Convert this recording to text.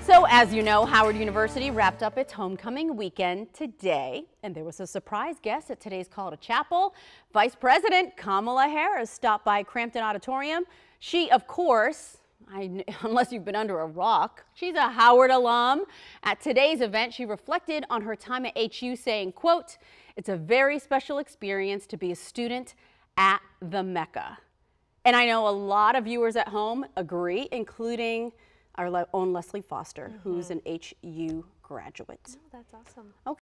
So as you know, Howard University wrapped up its homecoming weekend today, and there was a surprise guest at today's call to chapel. Vice President Kamala Harris stopped by Crampton Auditorium. She, of course, unless you've been under a rock, she's a Howard alum. At today's event, she reflected on her time at HU, saying, quote, "It's a very special experience to be a student at the Mecca." And I know a lot of viewers at home agree, including our own Leslie Foster, who's an HU graduate. Oh, that's awesome. Okay.